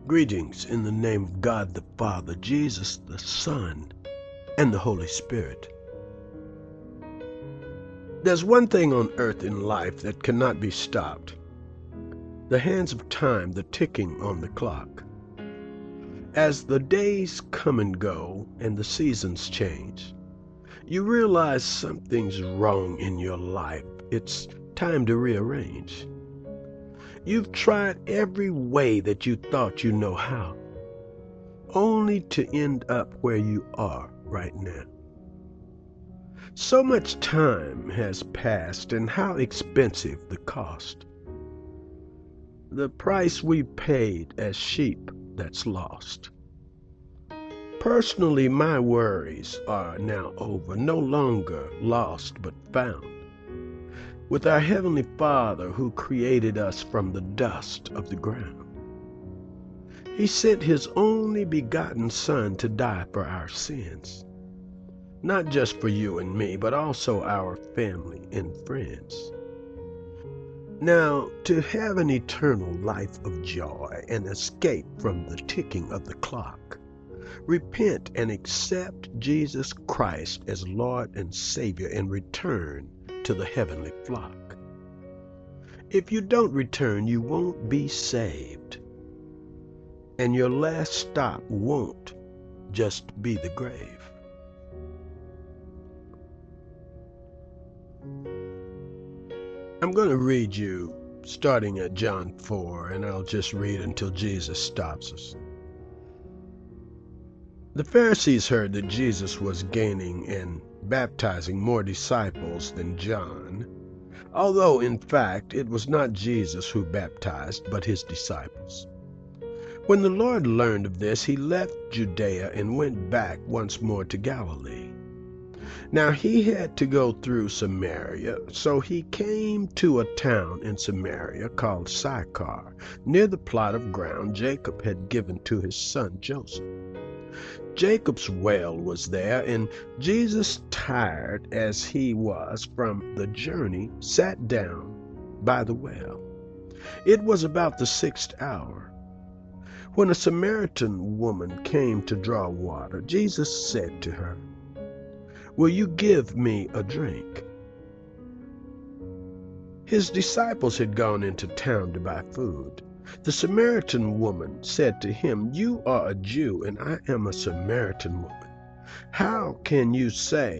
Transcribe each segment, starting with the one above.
Greetings in the name of God the Father, Jesus the Son, and the Holy Spirit. There's one thing on earth in life that cannot be stopped. The hands of time, the ticking on the clock. As the days come and go and the seasons change, you realize something's wrong in your life. It's time to rearrange. You've tried every way that you thought you know how, only to end up where you are right now. So much time has passed, and how expensive the cost. The price we paid as sheep that's lost. Personally, my worries are now over, no longer lost but found. With our Heavenly Father who created us from the dust of the ground. He sent His only begotten Son to die for our sins. Not just for you and me, but also our family and friends. Now, to have an eternal life of joy and escape from the ticking of the clock, repent and accept Jesus Christ as Lord and Savior and return to the heavenly flock. If you don't return, you won't be saved. And your last stop won't just be the grave. I'm going to read you starting at John 4, and I'll just read until Jesus stops us. The Pharisees heard that Jesus was gaining and baptizing more disciples than John, although in fact it was not Jesus who baptized, but his disciples. When the Lord learned of this, he left Judea and went back once more to Galilee. Now he had to go through Samaria, so he came to a town in Samaria called Sychar, near the plot of ground Jacob had given to his son Joseph. Jacob's well was there, and Jesus, tired as he was from the journey, sat down by the well. It was about the 6th hour. When a Samaritan woman came to draw water, Jesus said to her, "Will you give me a drink?" His disciples had gone into town to buy food. The Samaritan woman said to him, "You are a Jew, and I am a Samaritan woman. How can you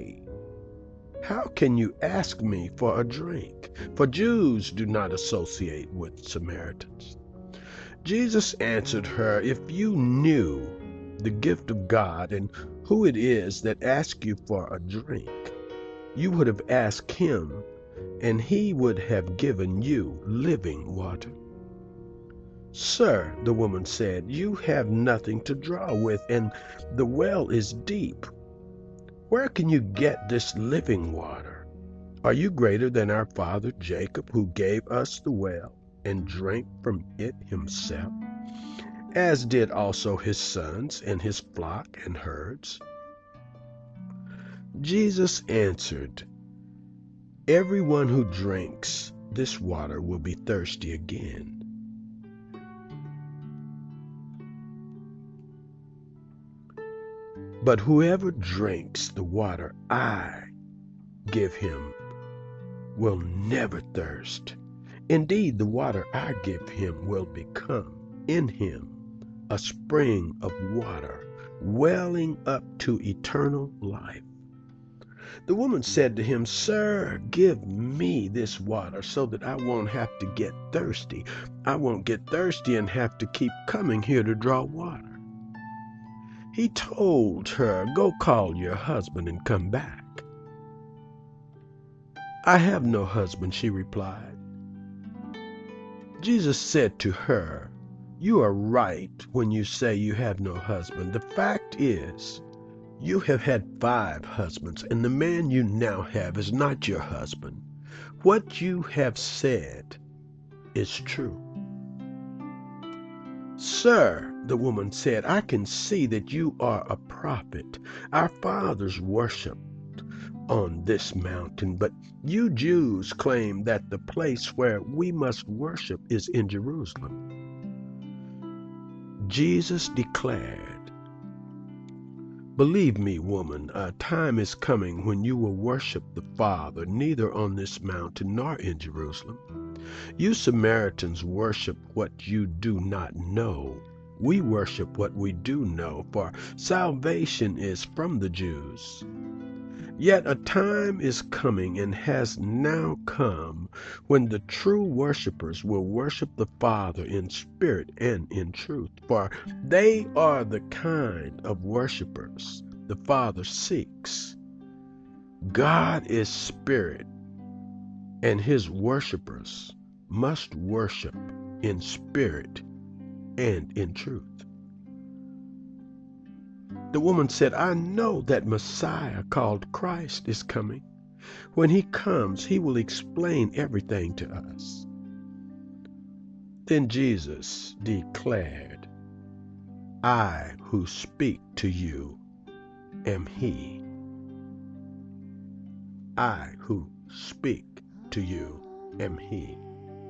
ask me for a drink?" For Jews do not associate with Samaritans. Jesus answered her, "If you knew the gift of God and who it is that asks you for a drink, you would have asked him, and he would have given you living water." "Sir," the woman said, "you have nothing to draw with, and the well is deep. Where can you get this living water? Are you greater than our father Jacob, who gave us the well and drank from it himself, as did also his sons and his flock and herds?" Jesus answered, "Everyone who drinks this water will be thirsty again. But whoever drinks the water I give him will never thirst. Indeed, the water I give him will become in him a spring of water, welling up to eternal life." The woman said to him, "Sir, give me this water so that I won't have to get thirsty. I won't get thirsty and have to keep coming here to draw water." He told her, "Go call your husband and come back." "I have no husband," she replied. Jesus said to her, "You are right when you say you have no husband. The fact is, you have had 5 husbands, and the man you now have is not your husband. What you have said is true." "Sir," the woman said, "I can see that you are a prophet. Our fathers worshiped on this mountain, but you Jews claim that the place where we must worship is in Jerusalem." Jesus declared, "Believe me, woman, a time is coming when you will worship the Father neither on this mountain nor in Jerusalem. You Samaritans worship what you do not know. We worship what we do know, for salvation is from the Jews. Yet a time is coming and has now come when the true worshipers will worship the Father in spirit and in truth, for they are the kind of worshipers the Father seeks. God is spirit, and his worshipers must worship in spirit and in truth." The woman said, "I know that Messiah called Christ is coming. When he comes, he will explain everything to us." Then Jesus declared, "I who speak to you am he. I who speak to you am he."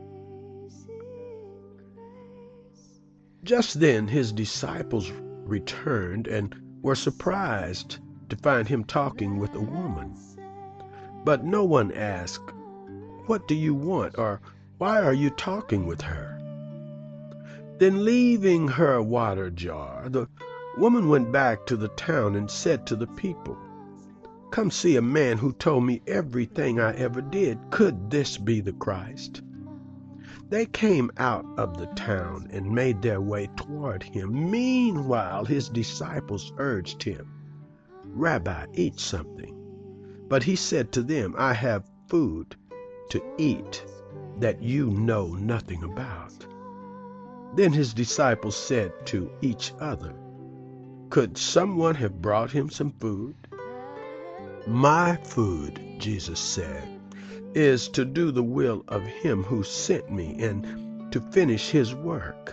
Just then his disciples returned and were surprised to find him talking with a woman. But no one asked, "What do you want?" or "Why are you talking with her?" Then, leaving her water jar, the woman went back to the town and said to the people, "Come see a man who told me everything I ever did. Could this be the Christ?" They came out of the town and made their way toward him. Meanwhile, his disciples urged him, "Rabbi, eat something." But he said to them, "I have food to eat that you know nothing about." Then his disciples said to each other, "Could someone have brought him some food?" "My food," Jesus said, "is to do the will of him who sent me and to finish his work.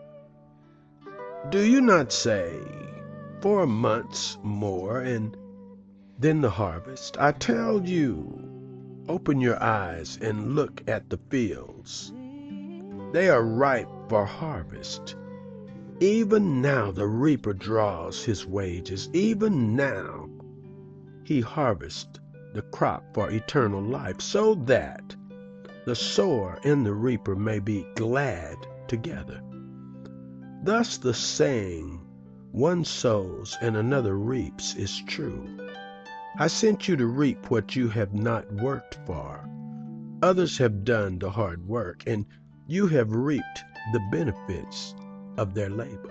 Do you not say, 4 months more and then the harvest? I tell you, open your eyes and look at the fields. They are ripe for harvest. Even now the reaper draws his wages. Even now he harvests the crop for eternal life, so that the sower and the reaper may be glad together. Thus the saying, 'One sows and another reaps,' is true. I sent you to reap what you have not worked for. Others have done the hard work, and you have reaped the benefits of their labor."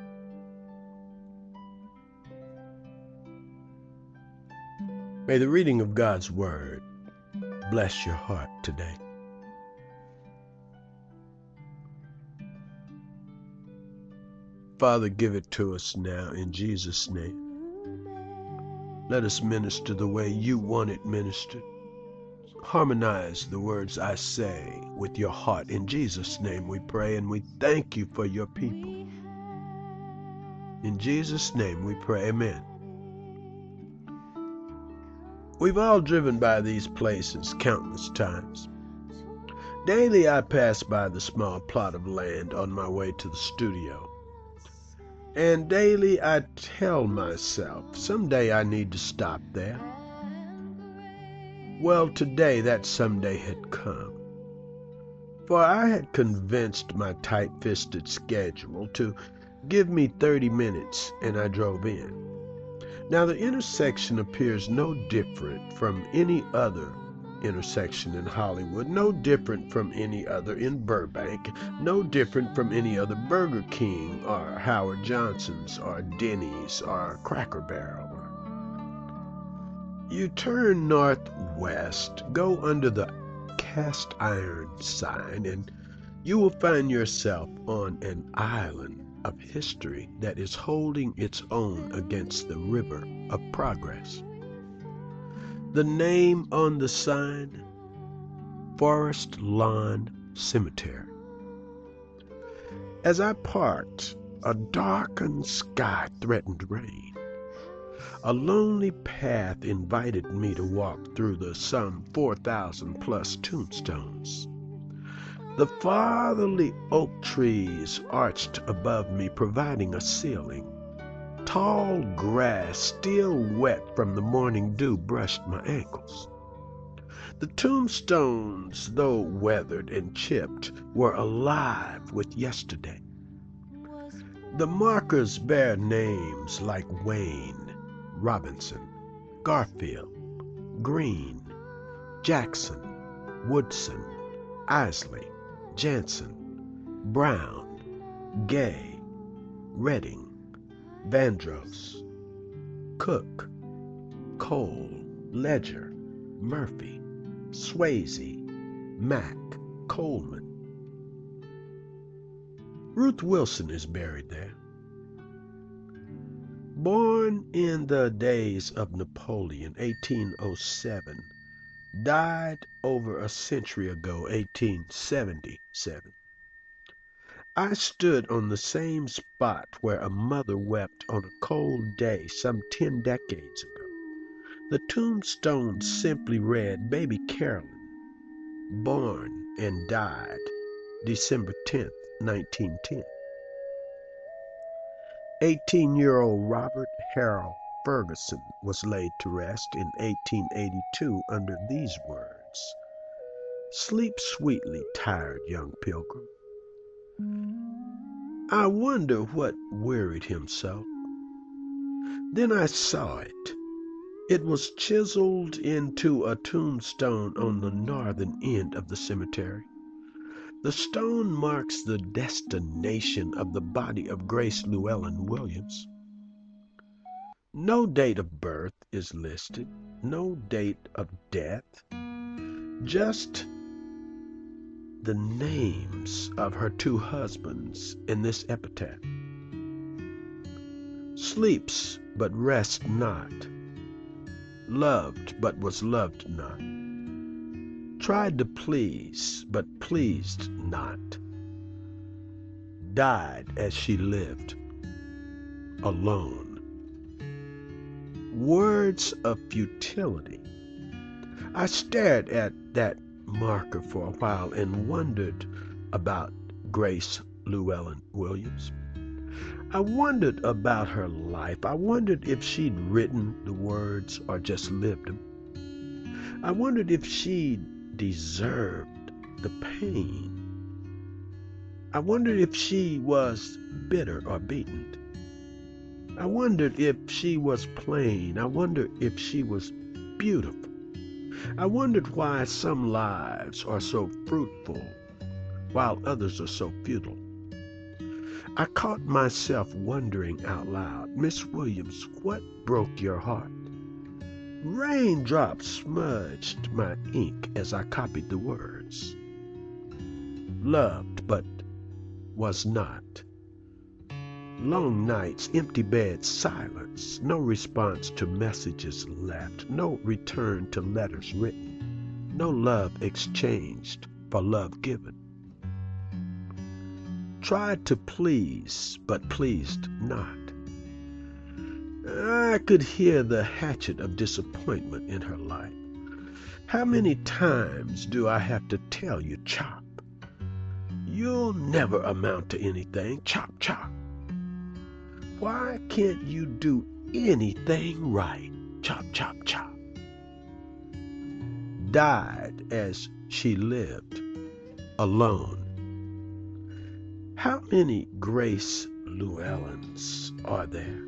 May the reading of God's Word bless your heart today. Father, give it to us now in Jesus' name. Let us minister the way you want it ministered. Harmonize the words I say with your heart. In Jesus' name we pray, and we thank you for your people. In Jesus' name we pray, amen. We've all driven by these places countless times. Daily I pass by the small plot of land on my way to the studio. And daily I tell myself, someday I need to stop there. Well, today that someday had come. For I had convinced my tight-fisted schedule to give me 30 minutes, and I drove in. Now the intersection appears no different from any other intersection in Hollywood, no different from any other in Burbank, no different from any other Burger King or Howard Johnson's or Denny's or Cracker Barrel. You turn northwest, go under the cast iron sign, and you will find yourself on an island of history that is holding its own against the river of progress. The name on the sign, Forest Lawn Cemetery. As I parked, a darkened sky threatened rain. A lonely path invited me to walk through the some 4,000 plus tombstones. The fatherly oak trees arched above me, providing a ceiling. Tall grass, still wet from the morning dew, brushed my ankles. The tombstones, though weathered and chipped, were alive with yesterday. The markers bear names like Wayne, Robinson, Garfield, Green, Jackson, Woodson, Isley, Jansen, Brown, Gay, Redding, Vandross, Cook, Cole, Ledger, Murphy, Swayze, Mack, Coleman. Ruth Wilson is buried there. Born in the days of Napoleon, 1807, died over a century ago, 1877. I stood on the same spot where a mother wept on a cold day some 10 decades ago. The tombstone simply read, Baby Carolyn, born and died December 10th, 1910. 18-year-old Robert Harold Ferguson was laid to rest in 1882 under these words, Sleep sweetly, tired young pilgrim. I wonder what wearied him so. Then I saw it. It was chiseled into a tombstone on the northern end of the cemetery. The stone marks the destination of the body of Grace Llewellyn Williams. No date of birth is listed, no date of death, just the names of her 2 husbands in this epitaph. Sleeps, but rest not. Loved, but was loved not. Tried to please, but pleased not. Died as she lived, alone. Words of futility. I stared at that marker for a while and wondered about Grace Llewellyn Williams. I wondered about her life. I wondered if she'd written the words or just lived them. I wondered if she deserved the pain. I wondered if she was bitter or beaten. I wondered if she was plain. I wondered if she was beautiful. I wondered why some lives are so fruitful while others are so futile. I caught myself wondering out loud, Miss Williams, what broke your heart? Raindrops smudged my ink as I copied the words. Loved, but was not. Long nights, empty beds, silence, no response to messages left, no return to letters written, no love exchanged for love given. Tried to please, but pleased not. I could hear the hatchet of disappointment in her life. How many times do I have to tell you, Chop? You'll never amount to anything, Chop, Chop. Why can't you do anything right, Chop, Chop, Chop? Died as she lived, alone. How many Grace Llewellyns are there?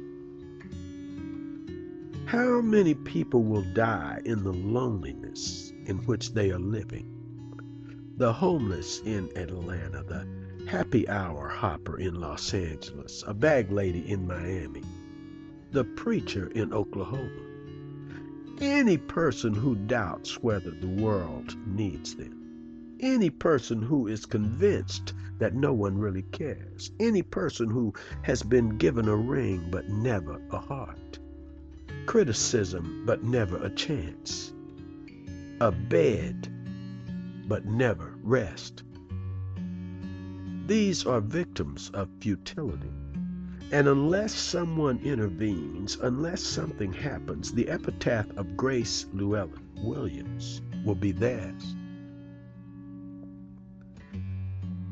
How many people will die in the loneliness in which they are living? The homeless in Atlanta, the happy hour hopper in Los Angeles, a bag lady in Miami, the preacher in Oklahoma. Any person who doubts whether the world needs them. Any person who is convinced that no one really cares. Any person who has been given a ring but never a heart. Criticism but never a chance. A bed but never rest. These are victims of futility. And unless someone intervenes, unless something happens, the epitaph of Grace Llewellyn Williams will be theirs.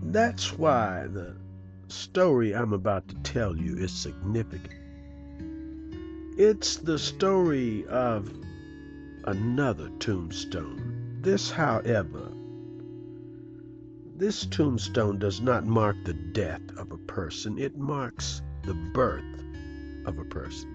That's why the story I'm about to tell you is significant. It's the story of another tombstone. This tombstone does not mark the death of a person, it marks the birth of a person.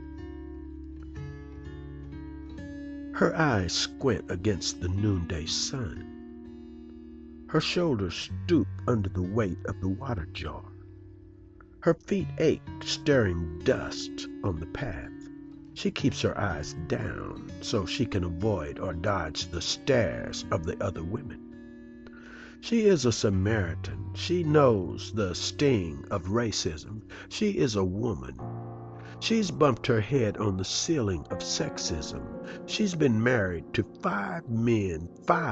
Her eyes squint against the noonday sun. Her shoulders stoop under the weight of the water jar. Her feet ache, stirring dust on the path. She keeps her eyes down so she can avoid or dodge the stares of the other women. She is a Samaritan. She knows the sting of racism. She is a woman. She's bumped her head on the ceiling of sexism. She's been married to 5 men,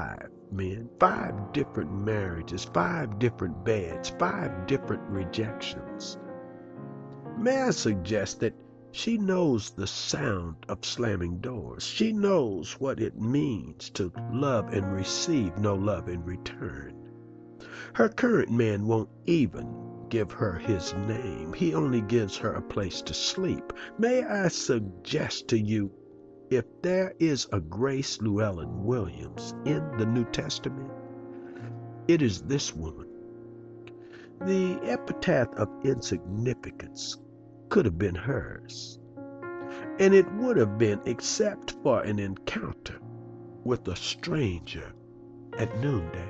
5 different marriages, 5 different beds, 5 different rejections. May I suggest that she knows the sound of slamming doors. She knows what it means to love and receive no love in return. Her current man won't even give her his name. He only gives her a place to sleep. May I suggest to you, if there is a Grace Llewellyn Williams in the New Testament, it is this woman. The epitaph of insignificance could have been hers, and it would have been except for an encounter with a stranger at noonday.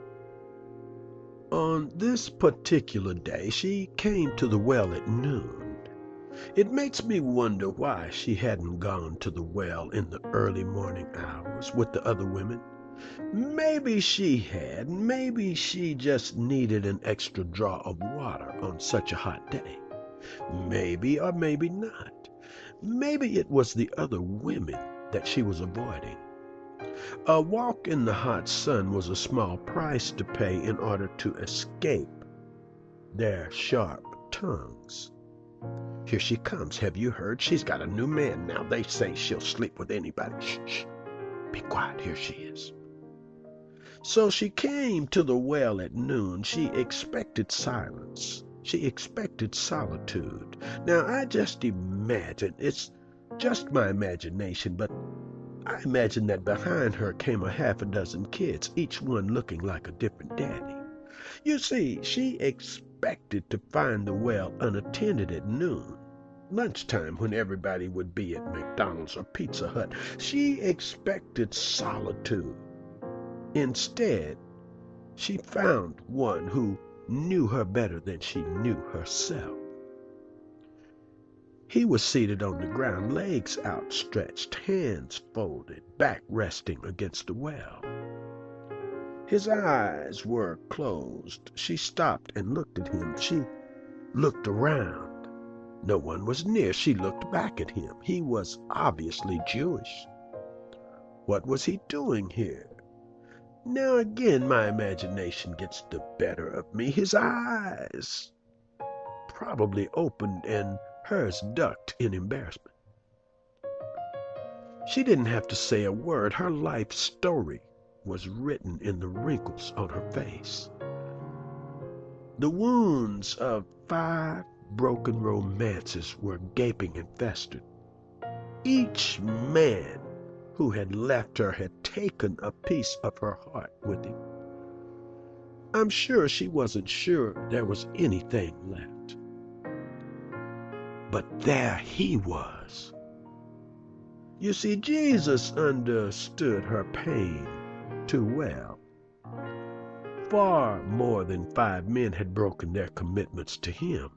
On this particular day, she came to the well at noon. It makes me wonder why she hadn't gone to the well in the early morning hours with the other women. Maybe she had. Maybe she just needed an extra draw of water on such a hot day. Maybe or maybe not. Maybe it was the other women that she was avoiding. A walk in the hot sun was a small price to pay in order to escape their sharp tongues. Here she comes. Have you heard? She's got a new man now. They say she'll sleep with anybody. Shh, shh. Be quiet. Here she is. So she came to the well at noon. She expected silence. She expected solitude. Now, I just imagine, it's just my imagination, but I imagine that behind her came a half a dozen kids, each one looking like a different daddy. You see, she expected to find the well unattended at noon, lunchtime when everybody would be at McDonald's or Pizza Hut. She expected solitude. Instead, she found one who knew her better than she knew herself. He was seated on the ground, legs outstretched, hands folded, back resting against the well. His eyes were closed. She stopped and looked at him. She looked around. No one was near. She looked back at him. He was obviously Jewish. What was he doing here? Now again my imagination gets the better of me. His eyes probably opened and hers ducked in embarrassment. She didn't have to say a word. Her life story was written in the wrinkles on her face. The wounds of 5 broken romances were gaping and festered. Each man who had left her had taken a piece of her heart with him. I'm sure she wasn't sure there was anything left. But there he was. You see, Jesus understood her pain too well. Far more than 5 men had broken their commitments to him.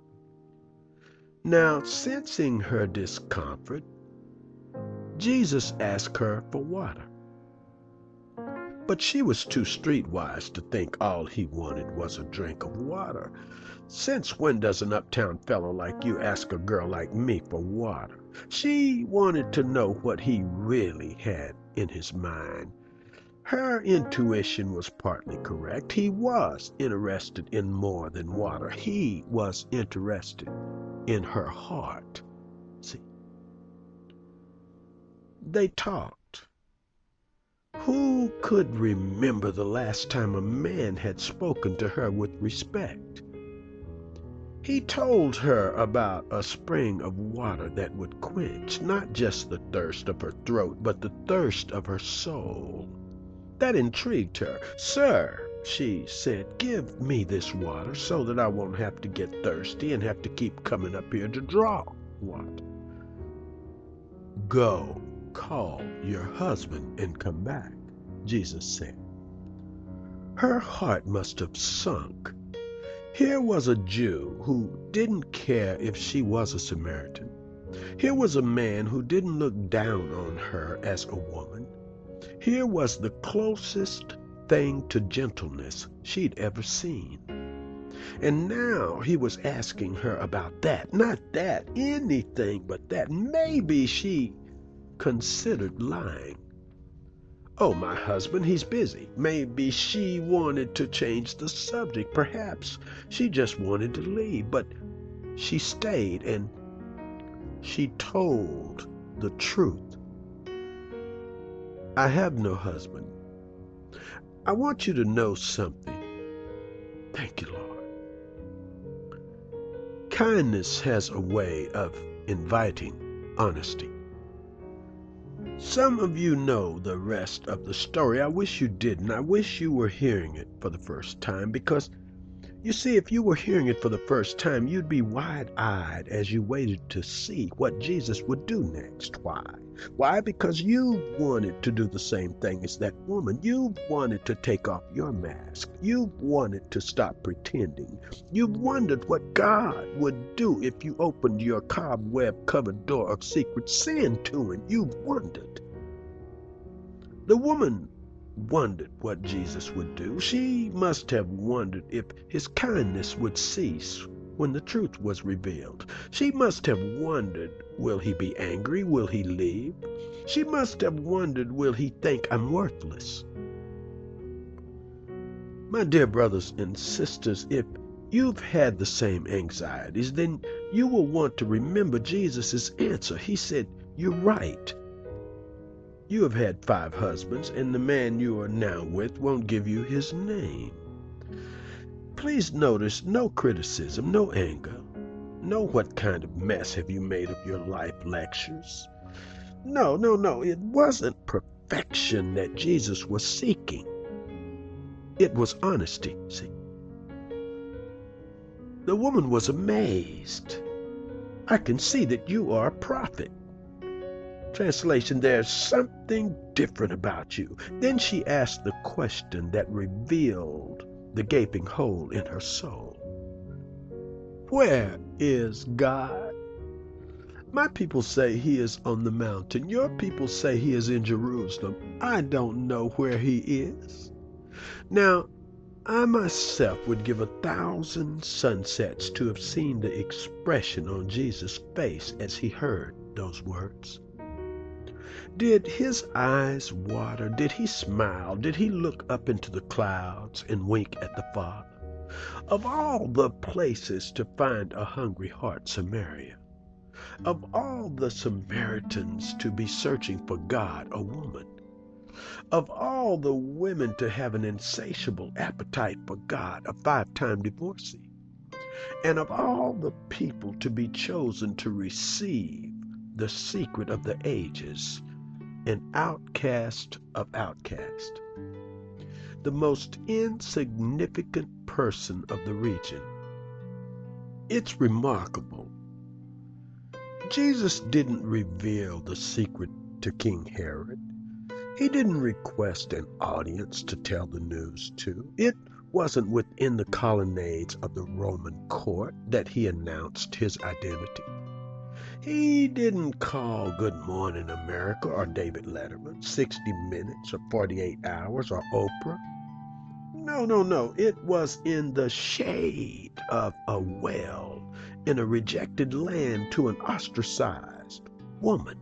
Now, sensing her discomfort, Jesus asked her for water. But she was too streetwise to think all he wanted was a drink of water. Since when does an uptown fellow like you ask a girl like me for water? She wanted to know what he really had in his mind. Her intuition was partly correct. He was interested in more than water. He was interested in her heart. See? They talked. Who could remember the last time a man had spoken to her with respect? He told her about a spring of water that would quench not just the thirst of her throat, but the thirst of her soul. That intrigued her. "Sir," she said, "give me this water so that I won't have to get thirsty and have to keep coming up here to draw water." "Go, call your husband and come back," Jesus said. Her heart must have sunk. Here was a Jew who didn't care if she was a Samaritan. Here was a man who didn't look down on her as a woman. Here was the closest thing to gentleness she'd ever seen. And now he was asking her about that. Not that, anything but that. Maybe she considered lying. "Oh, my husband, he's busy." Maybe she wanted to change the subject. Perhaps she just wanted to leave. But she stayed and she told the truth. "I have no husband. I want you to know something." Thank you, Lord. Kindness has a way of inviting honesty. Some of you know the rest of the story. I wish you didn't. I wish you were hearing it for the first time, because you see, if you were hearing it for the first time, you'd be wide-eyed as you waited to see what Jesus would do next. Why? Why? Because you wanted to do the same thing as that woman. You wanted to take off your mask. You wanted to stop pretending. You wondered what God would do if you opened your cobweb-covered door of secret sin to him. You wondered. The woman wondered what Jesus would do. She must have wondered if his kindness would cease when the truth was revealed. She must have wondered, will he be angry? Will he leave? She must have wondered, will he think I'm worthless? My dear brothers and sisters, if you've had the same anxieties, then you will want to remember Jesus' answer. He said, "You're right. You have had 5 husbands, and the man you are now with won't give you his name." Please notice no criticism, no anger, no "what kind of mess have you made of your life" lectures. No. It wasn't perfection that Jesus was seeking. It was honesty, see. The woman was amazed. "I can see that you are a prophet." Translation, "There's something different about you." Then she asked the question that revealed the gaping hole in her soul. "Where is God?" My people say he is on the mountain. Your people say he is in Jerusalem. I don't know where he is. Now, I myself would give 1,000 sunsets to have seen the expression on Jesus' face as he heard those words. Did his eyes water? Did he smile? Did he look up into the clouds and wink at the Father? Of all the places to find a hungry heart, Samaria. Of all the Samaritans to be searching for God, a woman. Of all the women to have an insatiable appetite for God, a 5-time divorcee. And of all the people to be chosen to receive the secret of the ages, an outcast of outcasts, the most insignificant person of the region. It's remarkable. Jesus didn't reveal the secret to King Herod. He didn't request an audience to tell the news to. It wasn't within the colonnades of the Roman court that he announced his identity. He didn't call Good Morning America or David Letterman, 60 Minutes or 48 Hours or Oprah. No. It was in the shade of a well in a rejected land to an ostracized woman.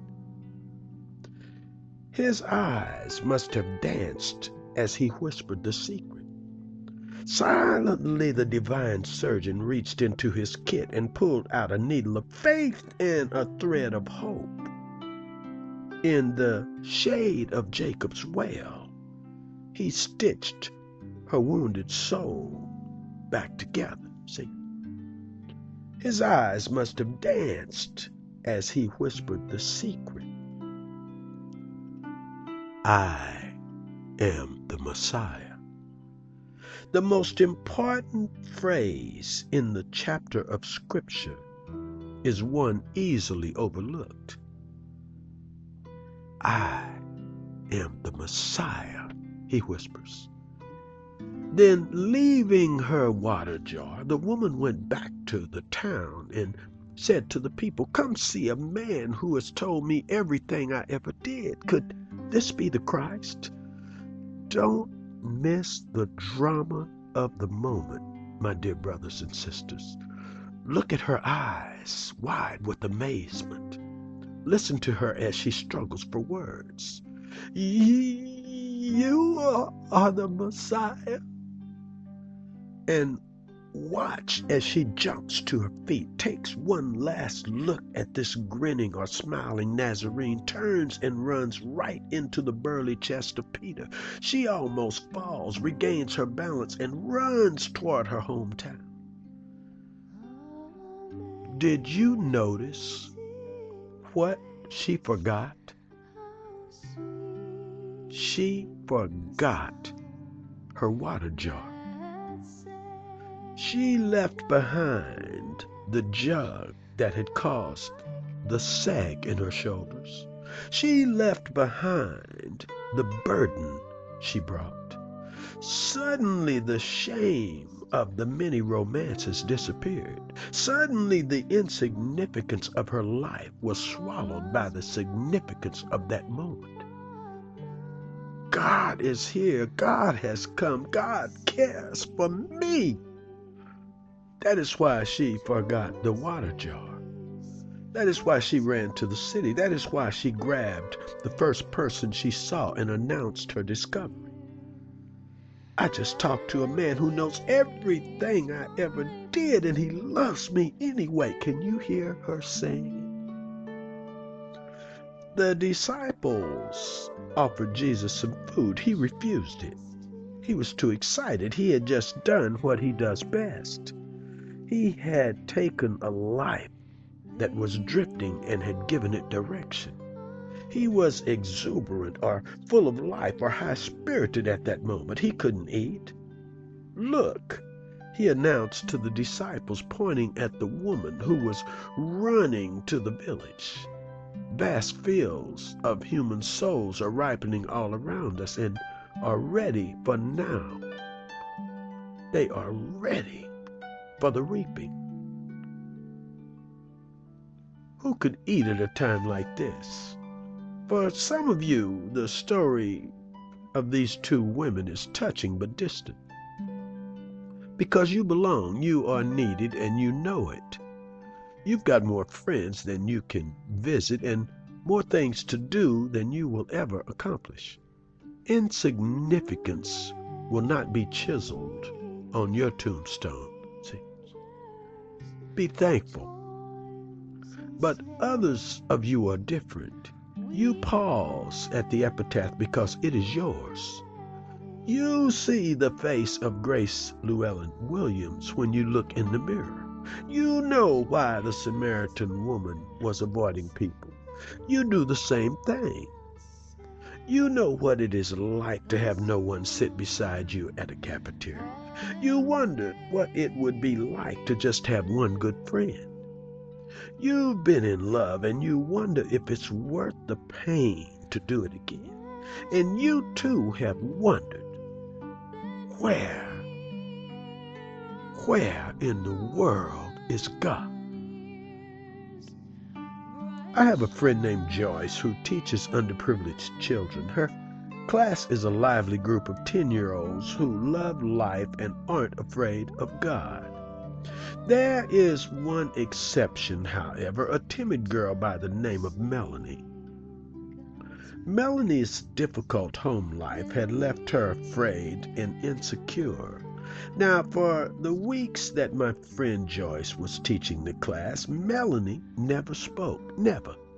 His eyes must have danced as he whispered the secret. Silently, the divine surgeon reached into his kit and pulled out a needle of faith and a thread of hope. In the shade of Jacob's well, He stitched her wounded soul back together. See? His eyes must have danced as he whispered the secret. I am the Messiah. The most important phrase in the chapter of Scripture is one easily overlooked. I am the Messiah, he whispers. Then, leaving her water jar, the woman went back to the town and said to the people, "Come see a man who has told me everything I ever did. Could this be the Christ?" Don't miss the drama of the moment, my dear brothers and sisters. Look at her eyes, wide with amazement. Listen to her as she struggles for words. You are the Messiah. And watch as she jumps to her feet, takes one last look at this grinning or smiling Nazarene, turns and runs right into the burly chest of Peter. She almost falls, regains her balance, and runs toward her hometown. Did you notice what she forgot? She forgot her water jar. She left behind the jug that had caused the sag in her shoulders. She left behind the burden she brought. Suddenly the shame of the many romances disappeared. Suddenly the insignificance of her life was swallowed by the significance of that moment. God is here. God has come. God cares for me. That is why she forgot the water jar. That is why she ran to the city. That is why she grabbed the first person she saw and announced her discovery. I just talked to a man who knows everything I ever did, and he loves me anyway. Can you hear her saying it? The disciples offered Jesus some food. He refused it. He was too excited. He had just done what he does best. He had taken a life that was drifting and had given it direction. He was exuberant or full of life or high-spirited at that moment. He couldn't eat. "Look," he announced to the disciples, pointing at the woman who was running to the village. Vast fields of human souls are ripening all around us and are ready for now. They are ready for the reaping. Who could eat at a time like this? For some of you, the story of these two women is touching but distant. Because you belong, you are needed, and you know it. You've got more friends than you can visit and more things to do than you will ever accomplish. Insignificance will not be chiseled on your tombstone. See? Be thankful. But others of you are different. You pause at the epitaph because it is yours. You see the face of Grace Llewellyn Williams when you look in the mirror. You know why the Samaritan woman was avoiding people. You do the same thing. You know what it is like to have no one sit beside you at a cafeteria. You wondered what it would be like to just have one good friend. You've been in love and you wonder if it's worth the pain to do it again. And you too have wondered, where in the world is God? I have a friend named Joyce who teaches underprivileged children. Her class is a lively group of 10-year-olds who love life and aren't afraid of God. There is one exception, however, a timid girl by the name of Melanie. Melanie's difficult home life had left her afraid and insecure. Now, for the weeks that my friend Joyce was teaching the class, Melanie never spoke, never.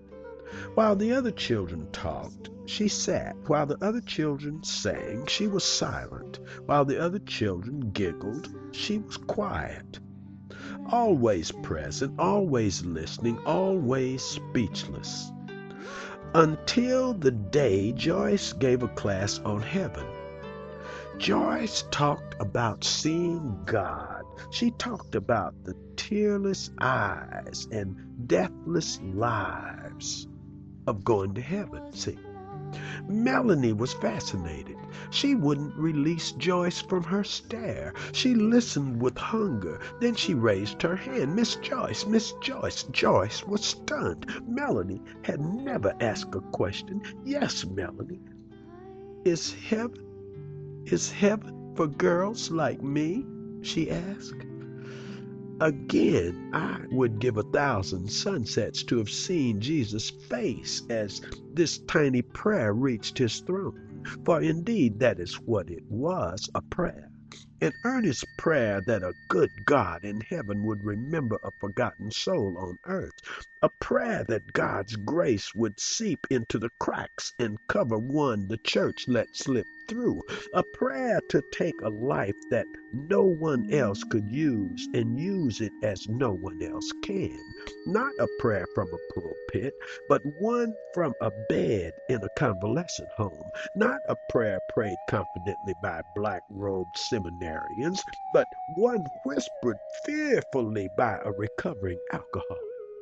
While the other children talked, she sat. While the other children sang, she was silent. While the other children giggled, she was quiet. Always present, always listening, always speechless. Until the day Joyce gave a class on heaven. Joyce talked about seeing God. She talked about the tearless eyes and deathless lives of going to heaven. See, Melanie was fascinated. She wouldn't release Joyce from her stare. She listened with hunger. Then she raised her hand. Miss Joyce, Miss Joyce. Joyce was stunned. Melanie had never asked a question. Yes, Melanie. Is heaven for girls like me? She asked. Again, I would give 1,000 sunsets to have seen Jesus' face as this tiny prayer reached his throne. For indeed that is what it was, a prayer. An earnest prayer that a good God in heaven would remember a forgotten soul on earth. A prayer that God's grace would seep into the cracks and cover one the church let slip through. A prayer to take a life that no one else could use and use it as no one else can. Not a prayer from a pulpit, but one from a bed in a convalescent home. Not a prayer prayed confidently by black-robed seminarians, but one whispered fearfully by a recovering alcoholic.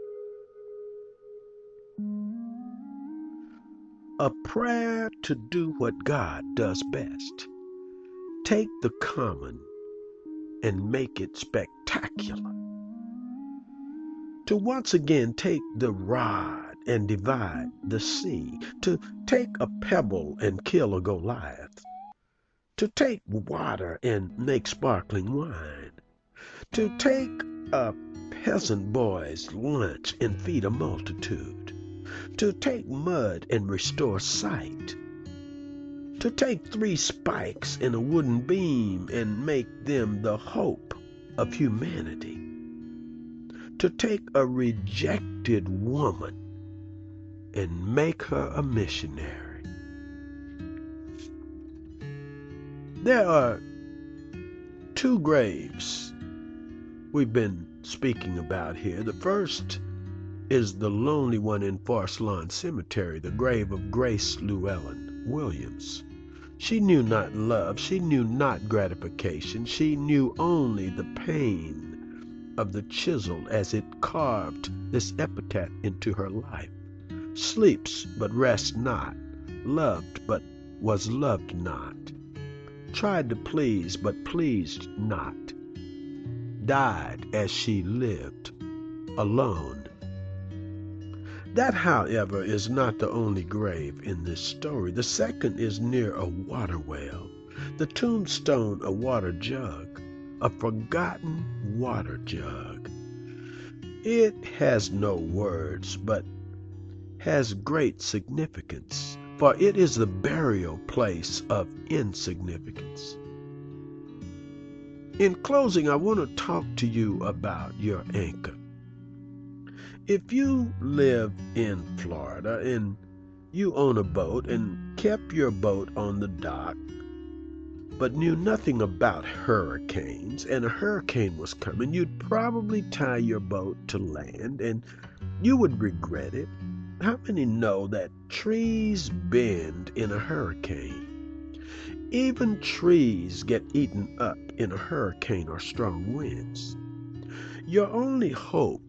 A prayer to do what God does best. Take the common and make it spectacular. To once again take the rod and divide the sea. To take a pebble and kill a Goliath. To take water and make sparkling wine. To take a peasant boy's lunch and feed a multitude. To take mud and restore sight. To take 3 spikes in a wooden beam and make them the hope of humanity. To take a rejected woman and make her a missionary. There are 2 graves we've been speaking about here. The first is the lonely one in Forest Lawn Cemetery, the grave of Grace Llewellyn Williams. She knew not love, she knew not gratification, she knew only the pain of the chisel as it carved this epitaph into her life. Sleeps but rests not, loved but was loved not, tried to please but pleased not, died as she lived, alone. That, however, is not the only grave in this story. The second is near a water well, the tombstone a water jug, a forgotten water jug. It has no words, but has great significance, for it is the burial place of insignificance. In closing, I want to talk to you about your anchor. If you live in Florida and you own a boat and kept your boat on the dock, but knew nothing about hurricanes, and a hurricane was coming, you'd probably tie your boat to land and you would regret it. How many know that trees bend in a hurricane? Even trees get eaten up in a hurricane or strong winds. Your only hope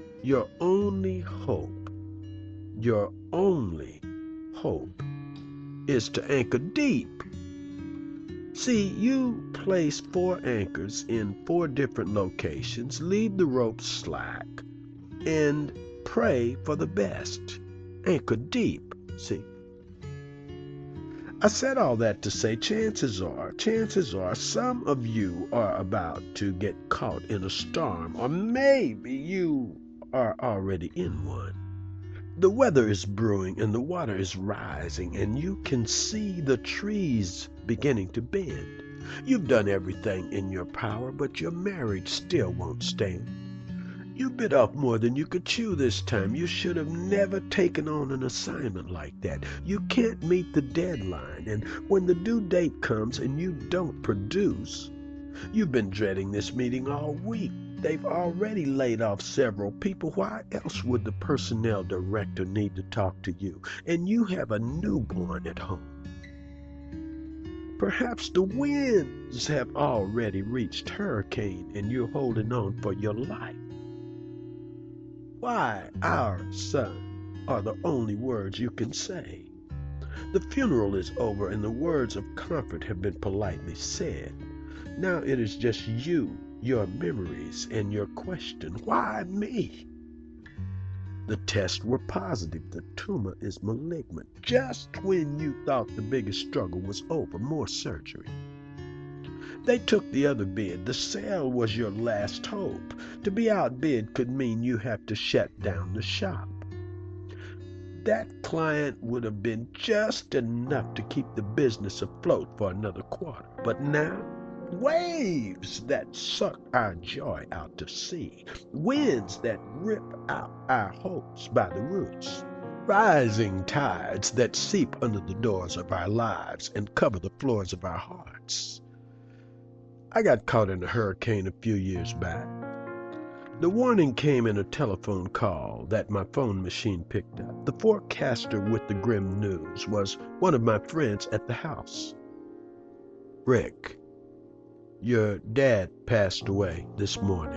is to anchor deep. See, you place 4 anchors in 4 different locations, leave the rope slack, and pray for the best. Anchor deep, see. I said all that to say chances are some of you are about to get caught in a storm, or maybe you are already in one. The weather is brewing and the water is rising, and you can see the trees beginning to bend. You've done everything in your power, but your marriage still won't stand. You bit off more than you could chew this time. You should have never taken on an assignment like that. You can't meet the deadline, and when the due date comes and you don't produce, you've been dreading this meeting all week. They've already laid off several people. Why else would the personnel director need to talk to you? And you have a newborn at home. Perhaps the winds have already reached hurricane and you're holding on for your life. Why, our son, are the only words you can say. The funeral is over and the words of comfort have been politely said. Now it is just you, your memories, and your question, why me? The tests were positive. The tumor is malignant. Just when you thought the biggest struggle was over, more surgery. They took the other bid. The sale was your last hope. To be outbid could mean you have to shut down the shop. That client would have been just enough to keep the business afloat for another quarter. But now, waves that suck our joy out to sea, winds that rip out our hopes by the roots, rising tides that seep under the doors of our lives and cover the floors of our hearts. I got caught in a hurricane a few years back. The warning came in a telephone call that my phone machine picked up. The forecaster with the grim news was one of my friends at the house. Rick, your dad passed away this morning.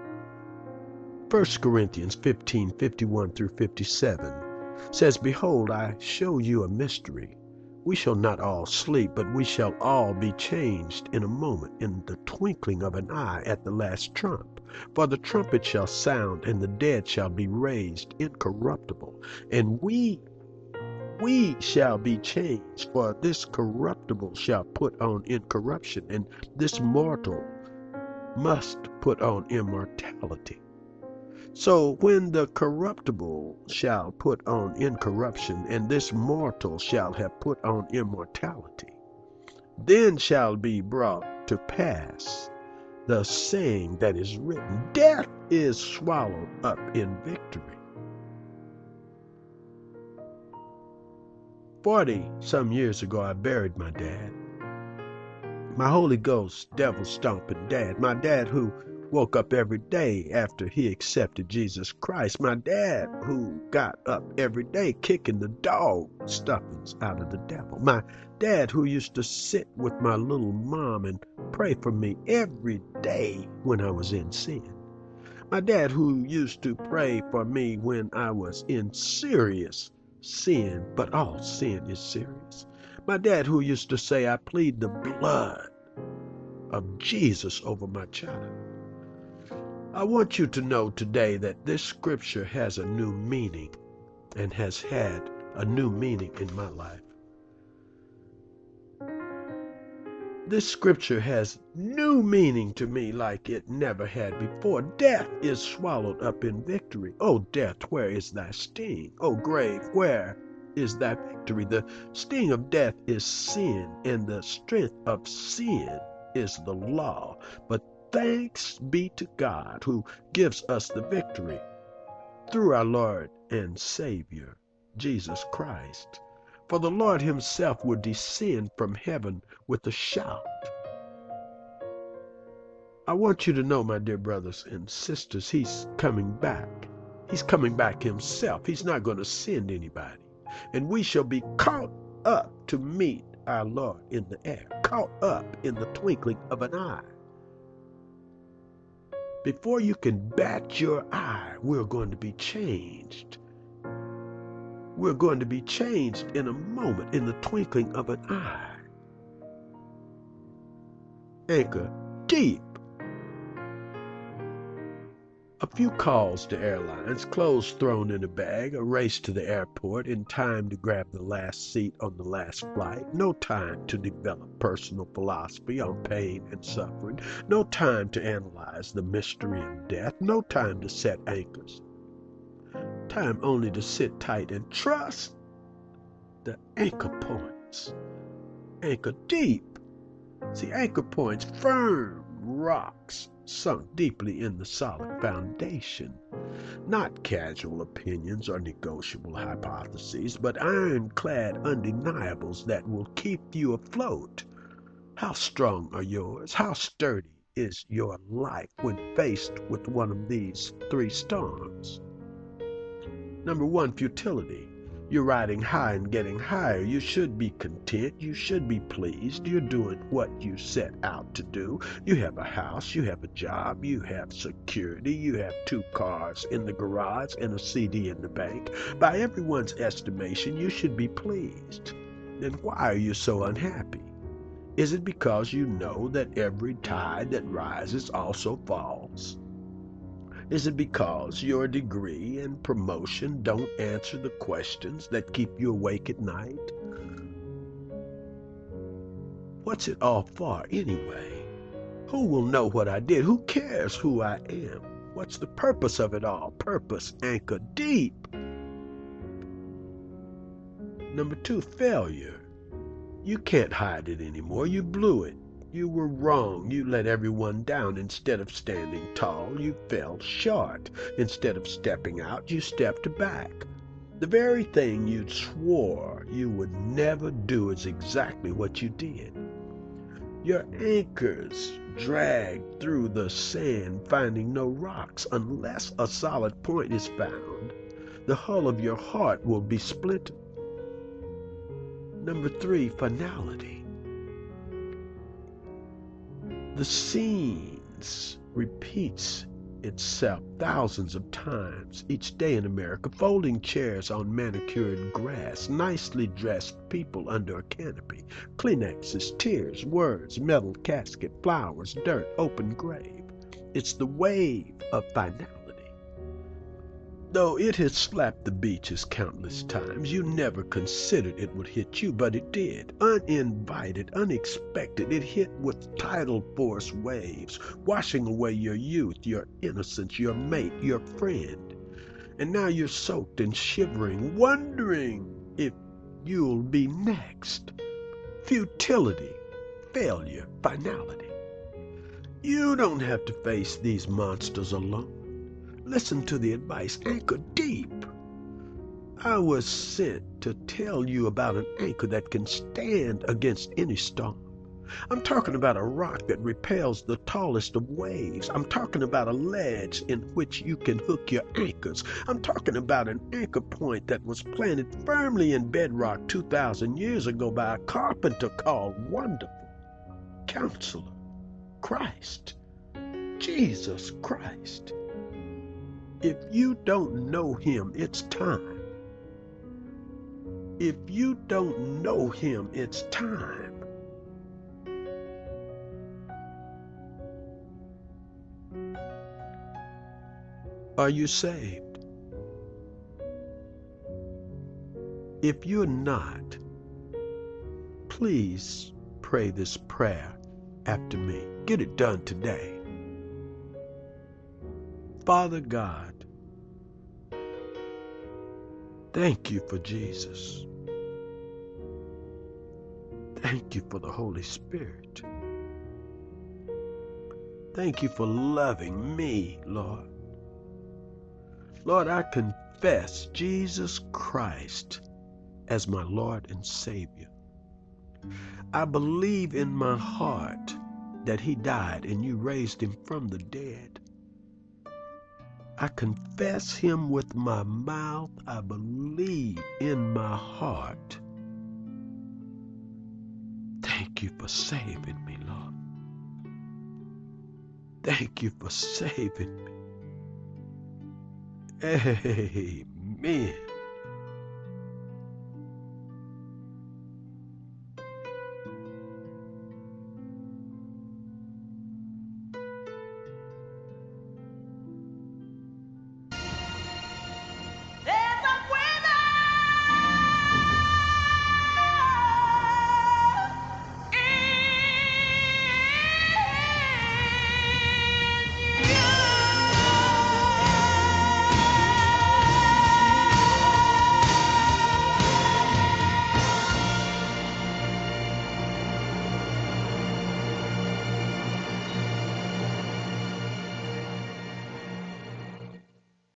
1 Corinthians 15:51 through 57 says, Behold, I show you a mystery. We shall not all sleep, but we shall all be changed in a moment, in the twinkling of an eye, at the last trump. For the trumpet shall sound, and the dead shall be raised incorruptible, and we shall be changed. For this corruptible shall put on incorruption, and this mortal must put on immortality. So when the corruptible shall put on incorruption, and this mortal shall have put on immortality, then shall be brought to pass the saying that is written, Death is swallowed up in victory. 40-some years ago, I buried my dad. My Holy Ghost, devil-stomping dad. My dad who woke up every day after he accepted Jesus Christ. My dad who got up every day kicking the dog stuffings out of the devil. My dad who used to sit with my little mom and pray for me every day when I was in sin. My dad who used to pray for me when I was in serious sin, but all sin is serious. My dad who used to say, I plead the blood of Jesus over my child. I want you to know today that this scripture has a new meaning and has had a new meaning in my life. This scripture has new meaning to me like it never had before. Death is swallowed up in victory. O death, where is thy sting? O grave, where is thy victory? The sting of death is sin, and the strength of sin is the law. But thanks be to God who gives us the victory through our Lord and Savior, Jesus Christ. For the Lord himself will descend from heaven with a shout. I want you to know, my dear brothers and sisters, he's coming back. He's coming back himself. He's not going to send anybody. And we shall be caught up to meet our Lord in the air, caught up in the twinkling of an eye. Before you can bat your eye, we're going to be changed. We're going to be changed in a moment, in the twinkling of an eye. Anchor deep. A few calls to airlines, clothes thrown in a bag, a race to the airport in time to grab the last seat on the last flight, no time to develop personal philosophy on pain and suffering, no time to analyze the mystery of death, no time to set anchors. Time only to sit tight and trust the anchor points. Anchor deep. See, anchor points, firm rocks, sunk deeply in the solid foundation. Not casual opinions or negotiable hypotheses, but ironclad undeniables that will keep you afloat. How strong are yours? How sturdy is your life when faced with one of these three storms? Number one, futility. You're riding high and getting higher. You should be content. You should be pleased. You're doing what you set out to do. You have a house. You have a job. You have security. You have 2 cars in the garage and a CD in the bank. By everyone's estimation, you should be pleased. Then why are you so unhappy? Is it because you know that every tide that rises also falls? Is it because your degree and promotion don't answer the questions that keep you awake at night? What's it all for anyway? Who will know what I did? Who cares who I am? What's the purpose of it all? Purpose anchored deep. Number 2, failure. You can't hide it anymore. You blew it. You were wrong. You let everyone down. Instead of standing tall, you fell short. Instead of stepping out, you stepped back. The very thing you swore you would never do is exactly what you did. Your anchors dragged through the sand, finding no rocks. Unless a solid point is found, the hull of your heart will be splintered. Number 3, finality. The scenes repeats itself thousands of times each day in America. Folding chairs on manicured grass, nicely dressed people under a canopy, Kleenexes, tears, words, metal casket, flowers, dirt, open grave. It's the wave of finality. Though it has slapped the beaches countless times, you never considered it would hit you, but it did. Uninvited, unexpected, it hit with tidal force waves, washing away your youth, your innocence, your mate, your friend. And now you're soaked and shivering, wondering if you'll be next. Futility, failure, finality. You don't have to face these monsters alone. Listen to the advice, anchor deep. I was sent to tell you about an anchor that can stand against any storm. I'm talking about a rock that repels the tallest of waves. I'm talking about a ledge in which you can hook your anchors. I'm talking about an anchor point that was planted firmly in bedrock 2,000 years ago by a carpenter called Wonderful Counselor, Christ, Jesus Christ. If you don't know him, it's time. If you don't know him, it's time. Are you saved? If you're not, please pray this prayer after me. Get it done today. Father God, thank you for Jesus. Thank you for the Holy Spirit. Thank you for loving me, Lord. Lord, I confess Jesus Christ as my Lord and Savior. I believe in my heart that he died and you raised him from the dead. I confess him with my mouth. I believe in my heart. Thank you for saving me, Lord. Thank you for saving me. Amen.